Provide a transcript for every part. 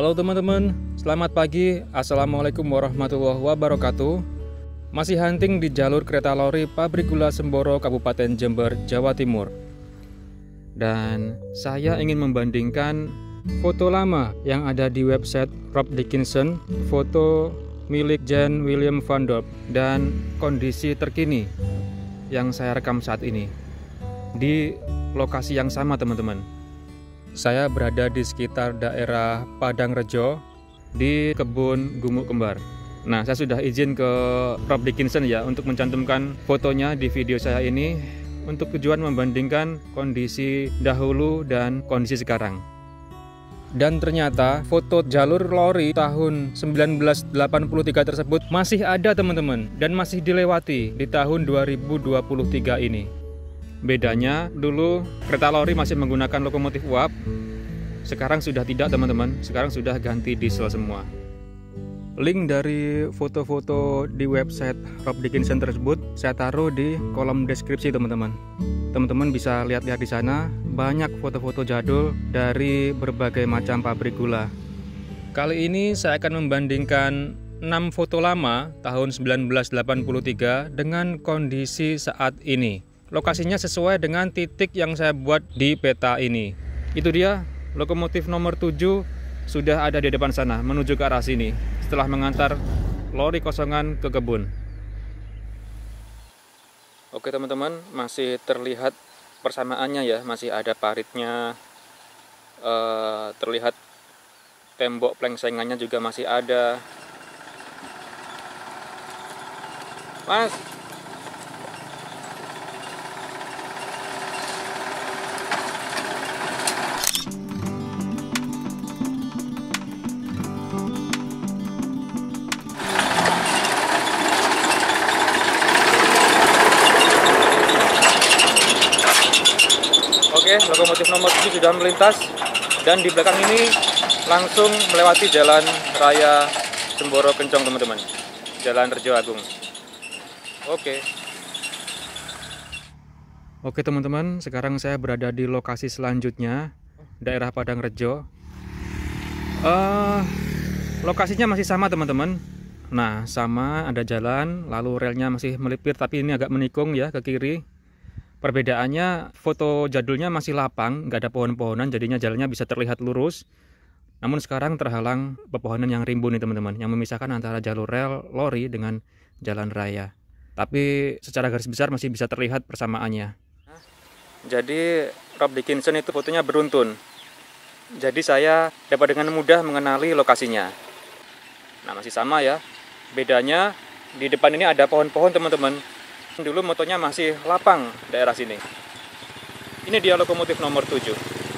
Halo teman-teman, selamat pagi. Assalamualaikum warahmatullahi wabarakatuh. Masih hunting di jalur kereta lori Pabrik Gula Semboro, Kabupaten Jember, Jawa Timur. Dan saya ingin membandingkan foto lama yang ada di website Rob Dickinson, foto milik Jan William van Dorp, dan kondisi terkini yang saya rekam saat ini di lokasi yang sama teman-teman. Saya berada di sekitar daerah Padangrejo di kebun Gumuk Kembar. Nah, saya sudah izin ke Rob Dickinson ya untuk mencantumkan fotonya di video saya ini untuk tujuan membandingkan kondisi dahulu dan kondisi sekarang. Dan ternyata foto jalur lori tahun 1983 tersebut masih ada teman-teman dan masih dilewati di tahun 2023 ini. Bedanya dulu kereta lori masih menggunakan lokomotif uap, sekarang sudah tidak teman-teman, sekarang sudah ganti diesel semua. Link dari foto-foto di website Rob Dickinson tersebut saya taruh di kolom deskripsi teman-teman. Teman-teman bisa lihat-lihat di sana, banyak foto-foto jadul dari berbagai macam pabrik gula. Kali ini saya akan membandingkan 6 foto lama tahun 1983 dengan kondisi saat ini. Lokasinya sesuai dengan titik yang saya buat di peta ini. Itu dia, lokomotif nomor 7 sudah ada di depan sana, menuju ke arah sini, setelah mengantar lori kosongan ke kebun. Oke teman-teman, masih terlihat persamaannya ya, masih ada paritnya, terlihat tembok plengsengannya juga masih ada. Mas, oke, lokomotif nomor 7 sudah melintas dan di belakang ini langsung melewati jalan raya Semboro Kencong teman-teman, jalan Rejo Agung. Oke teman-teman, sekarang saya berada di lokasi selanjutnya, daerah Padangrejo. Lokasinya masih sama teman-teman. Nah, sama, ada jalan, lalu relnya masih melipir tapi ini agak menikung ya ke kiri. Perbedaannya, foto jadulnya masih lapang, nggak ada pohon-pohonan, jadinya jalannya bisa terlihat lurus. Namun sekarang terhalang pepohonan yang rimbun nih teman-teman, yang memisahkan antara jalur rel lori dengan jalan raya. Tapi secara garis besar masih bisa terlihat persamaannya. Jadi Rob Dickinson itu fotonya beruntun. Jadi saya dapat dengan mudah mengenali lokasinya. Nah, masih sama ya. Bedanya di depan ini ada pohon-pohon teman-teman. Dulu motonya masih lapang daerah sini. Ini dia lokomotif nomor 7.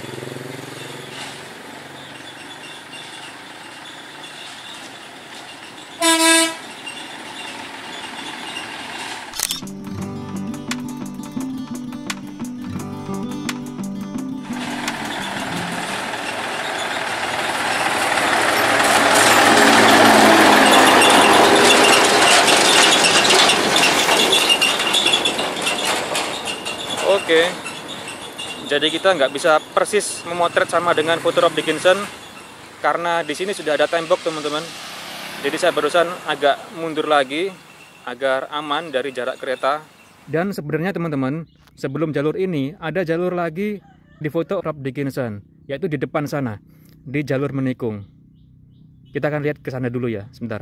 Oke, jadi kita nggak bisa persis memotret sama dengan foto Rob Dickinson karena di sini sudah ada tembok teman-teman. Jadi saya barusan agak mundur lagi agar aman dari jarak kereta. Dan sebenarnya teman-teman, sebelum jalur ini ada jalur lagi di foto Rob Dickinson, yaitu di depan sana, di jalur menikung. Kita akan lihat ke sana dulu ya, sebentar.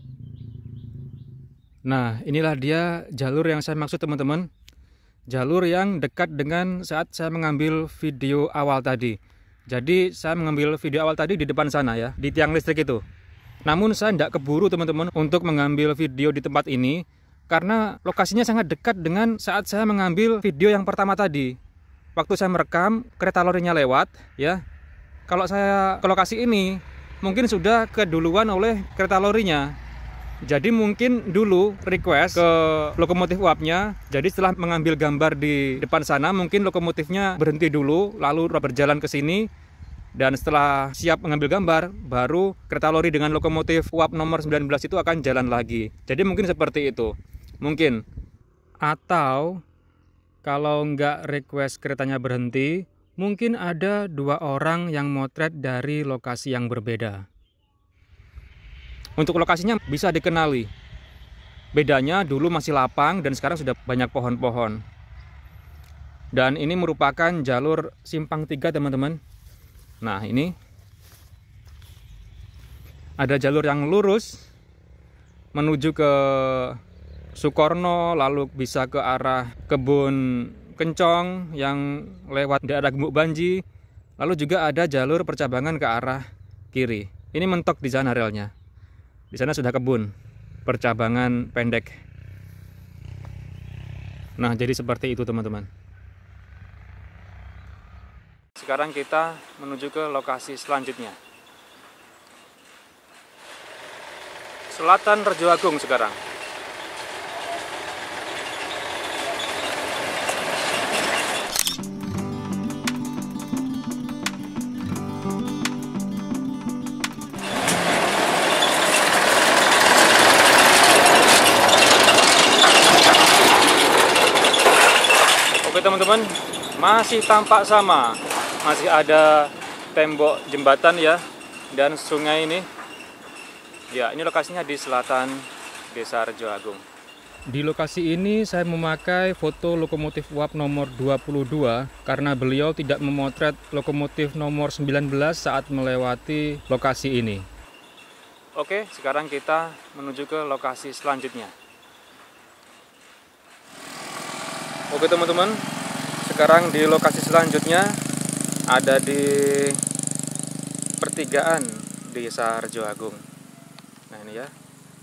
Nah, inilah dia jalur yang saya maksud teman-teman. Jalur yang dekat dengan saat saya mengambil video awal tadi. Jadi saya mengambil video awal tadi di depan sana ya, di tiang listrik itu. Namun saya tidak keburu teman-teman untuk mengambil video di tempat ini karena lokasinya sangat dekat dengan saat saya mengambil video yang pertama tadi. Waktu saya merekam, kereta lorinya lewat ya. Kalau saya ke lokasi ini, mungkin sudah keduluan oleh kereta lorinya. Jadi mungkin dulu request ke lokomotif uapnya. Jadi setelah mengambil gambar di depan sana, mungkin lokomotifnya berhenti dulu, lalu berjalan ke sini. Dan setelah siap mengambil gambar, baru kereta lori dengan lokomotif uap nomor 19 itu akan jalan lagi. Jadi mungkin seperti itu. Mungkin. Atau kalau nggak request keretanya berhenti, mungkin ada 2 orang yang motret dari lokasi yang berbeda. Untuk lokasinya bisa dikenali. Bedanya dulu masih lapang dan sekarang sudah banyak pohon-pohon. Dan ini merupakan jalur simpang 3, teman-teman. Nah, ini ada jalur yang lurus menuju ke Sukorno, lalu bisa ke arah Kebun Kencong yang lewat daerah Gembuk Banji. Lalu juga ada jalur percabangan ke arah kiri. Ini mentok di sana relnya. Di sana sudah kebun percabangan pendek. Nah, jadi seperti itu, teman-teman. Sekarang kita menuju ke lokasi selanjutnya. Selatan Rejoagung sekarang. Oke teman-teman, masih tampak sama. Masih ada tembok jembatan ya, dan sungai ini. Ya, ini lokasinya di selatan Desa Rejoagung. Di lokasi ini saya memakai foto lokomotif uap nomor 22 karena beliau tidak memotret lokomotif nomor 19 saat melewati lokasi ini. Oke, sekarang kita menuju ke lokasi selanjutnya. Oke teman-teman, sekarang di lokasi selanjutnya ada di pertigaan Desa Rejoagung. Nah ini ya,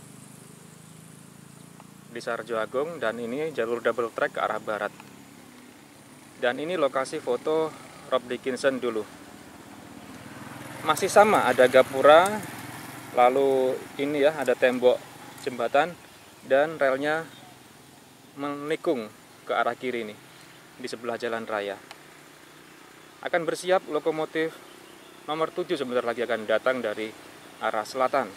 Desa Rejoagung, dan ini jalur double track ke arah barat. Dan ini lokasi foto Rob Dickinson dulu. Masih sama, ada gapura, lalu ini ya ada tembok jembatan dan relnya menikung ke arah kiri nih di sebelah jalan raya. Akan bersiap lokomotif nomor 7 sebentar lagi akan datang dari arah selatan.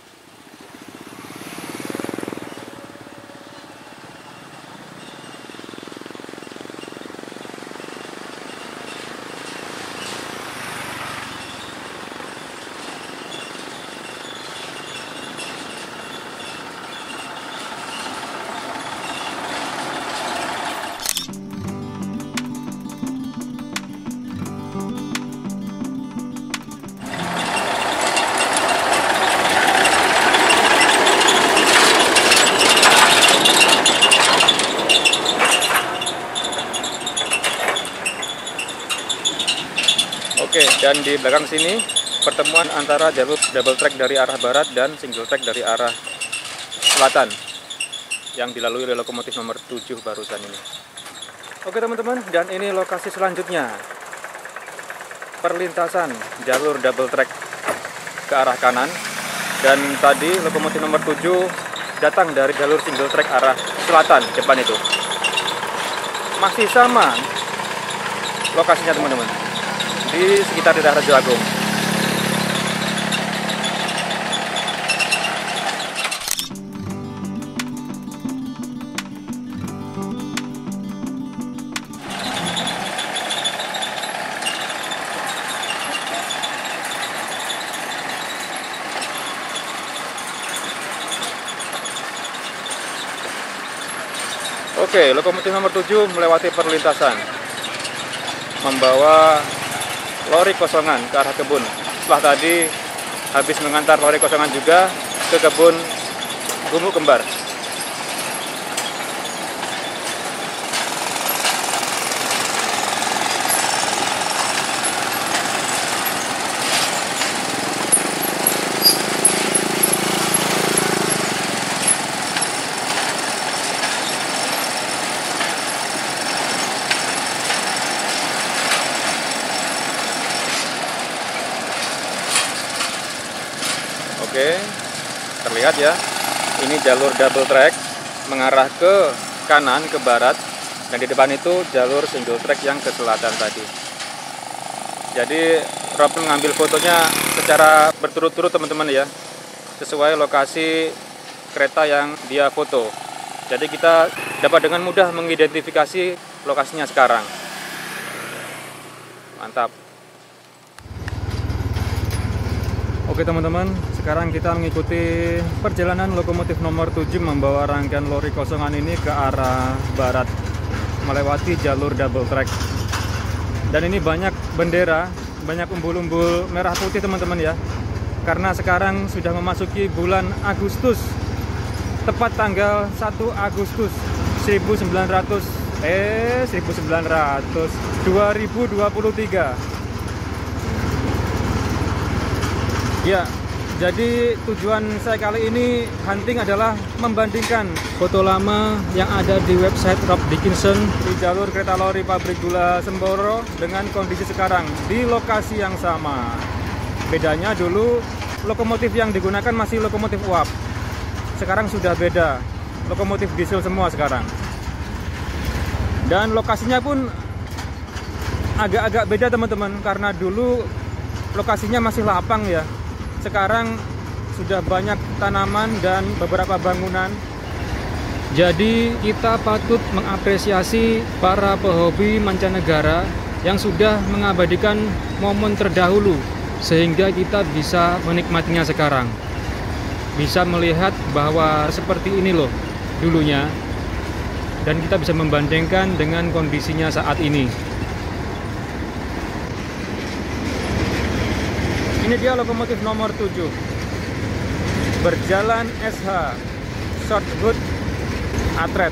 Oke, dan di belakang sini pertemuan antara jalur double track dari arah barat dan single track dari arah selatan yang dilalui oleh lokomotif nomor 7 barusan ini. Oke teman-teman, dan ini lokasi selanjutnya. Perlintasan jalur double track ke arah kanan, dan tadi lokomotif nomor 7 datang dari jalur single track arah selatan depan itu. Masih sama lokasinya teman-teman, di sekitar daerah Rejoagung. Oke, lokomotif nomor 7 melewati perlintasan, membawa lori kosongan ke arah kebun. Setelah tadi habis mengantar lori kosongan juga ke kebun Gumuk Kembar. Oke, terlihat ya, ini jalur double track mengarah ke kanan, ke barat, dan di depan itu jalur single track yang ke selatan tadi. Jadi Rob mengambil fotonya secara berturut-turut teman-teman ya, sesuai lokasi kereta yang dia foto. Jadi kita dapat dengan mudah mengidentifikasi lokasinya sekarang. Mantap. Oke teman-teman, sekarang kita mengikuti perjalanan lokomotif nomor 7 membawa rangkaian lori kosongan ini ke arah barat melewati jalur double track. Dan ini banyak bendera, banyak umbul-umbul merah putih teman-teman ya. Karena sekarang sudah memasuki bulan Agustus, tepat tanggal 1 Agustus 2023. Ya, jadi tujuan saya kali ini hunting adalah membandingkan foto lama yang ada di website Rob Dickinson di jalur kereta lori pabrik gula Semboro dengan kondisi sekarang di lokasi yang sama. Bedanya dulu lokomotif yang digunakan masih lokomotif uap. Sekarang sudah beda, lokomotif diesel semua sekarang. Dan lokasinya pun agak-agak beda teman-teman, karena dulu lokasinya masih lapang ya. Sekarang sudah banyak tanaman dan beberapa bangunan. Jadi kita patut mengapresiasi para pehobi mancanegara yang sudah mengabadikan momen terdahulu, sehingga kita bisa menikmatinya sekarang. Bisa melihat bahwa seperti ini loh dulunya, dan kita bisa membandingkan dengan kondisinya saat ini. Ini dia lokomotif nomor 7 berjalan SH Shortwood Atret.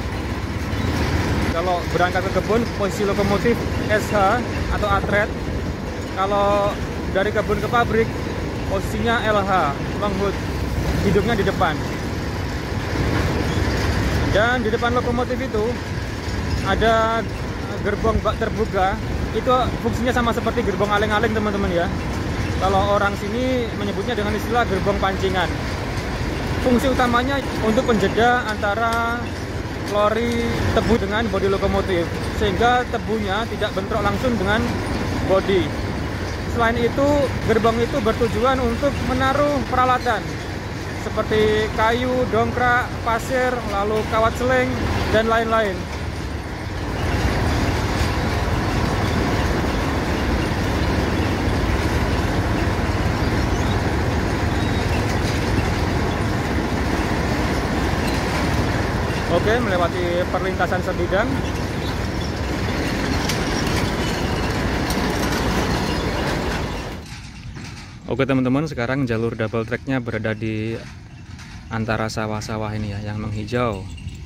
Kalau berangkat ke kebun, posisi lokomotif SH atau Atret. Kalau dari kebun ke pabrik, posisinya LH Longwood, hidungnya di depan. Dan di depan lokomotif itu ada gerbong bak terbuka. Itu fungsinya sama seperti gerbong aleng-aleng teman-teman ya. Kalau orang sini menyebutnya dengan istilah gerbong pancingan. Fungsi utamanya untuk penjeda antara lori tebu dengan bodi lokomotif, sehingga tebunya tidak bentrok langsung dengan bodi. Selain itu, gerbong itu bertujuan untuk menaruh peralatan seperti kayu, dongkrak, pasir, lalu kawat seling, dan lain-lain. Oke, melewati perlintasan sebidang. Oke teman-teman, sekarang jalur double tracknya berada di antara sawah-sawah ini ya, yang menghijau.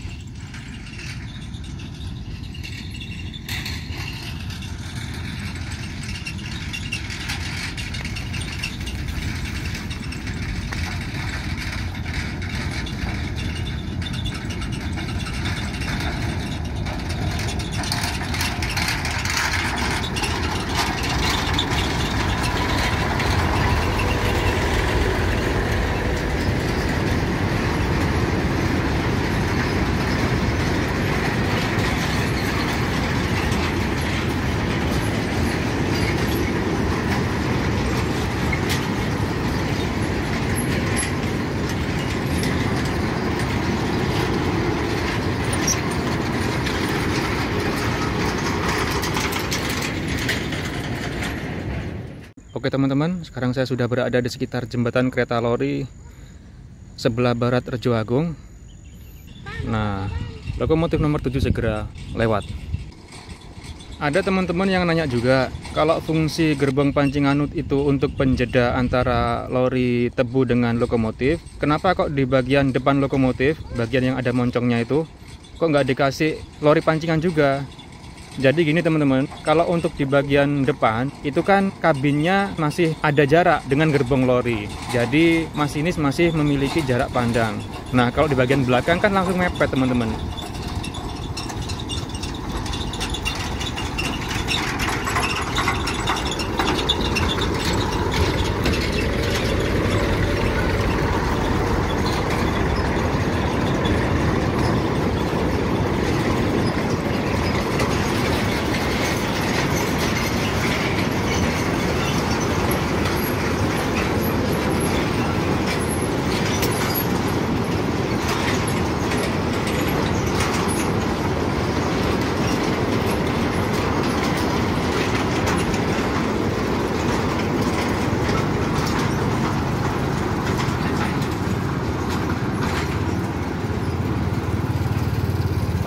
Oke teman-teman, sekarang saya sudah berada di sekitar jembatan kereta lori sebelah barat Rejo Agung. Nah, lokomotif nomor 7 segera lewat. Ada teman-teman yang nanya juga, kalau fungsi gerbong pancingan itu untuk penjeda antara lori tebu dengan lokomotif, kenapa kok di bagian depan lokomotif, bagian yang ada moncongnya itu, kok nggak dikasih lori pancingan juga? Jadi gini teman-teman, kalau untuk di bagian depan itu kan kabinnya masih ada jarak dengan gerbong lori. Jadi masinis masih memiliki jarak pandang. Nah, kalau di bagian belakang kan langsung mepet teman-teman.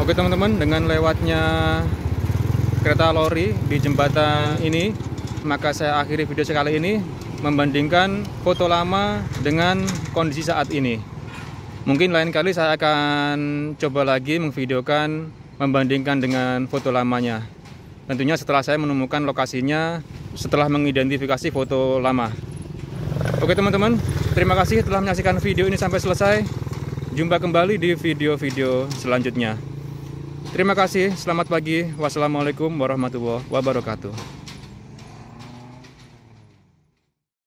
Oke teman-teman, dengan lewatnya kereta lori di jembatan ini, maka saya akhiri video sekali ini membandingkan foto lama dengan kondisi saat ini. Mungkin lain kali saya akan coba lagi memvideokan membandingkan dengan foto lamanya. Tentunya setelah saya menemukan lokasinya, setelah mengidentifikasi foto lama. Oke teman-teman, terima kasih telah menyaksikan video ini sampai selesai. Jumpa kembali di video-video selanjutnya. Terima kasih, selamat pagi. Wassalamualaikum warahmatullahi wabarakatuh.